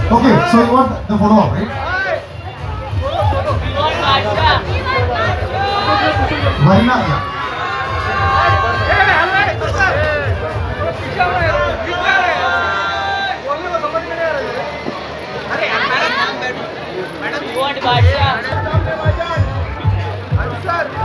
Okay, so you want the photo op, right? Marina, yeah. Madam, you want Badsha?